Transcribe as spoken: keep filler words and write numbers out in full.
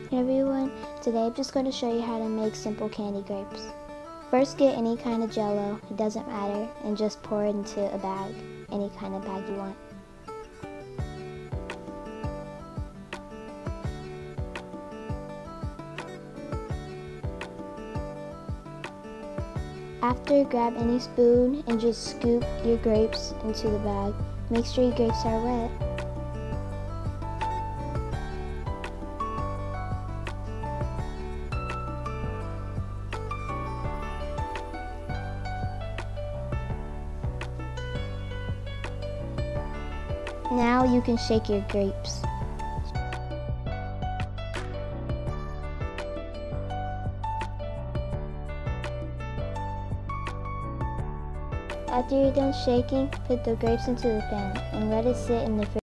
Hey everyone, today I'm just going to show you how to make simple candy grapes. First, get any kind of Jello, it doesn't matter, and just pour it into a bag, any kind of bag you want. After, grab any spoon and just scoop your grapes into the bag. Make sure your grapes are wet. Now you can shake your grapes. After you're done shaking, put the grapes into the pan and let it sit in the fridge.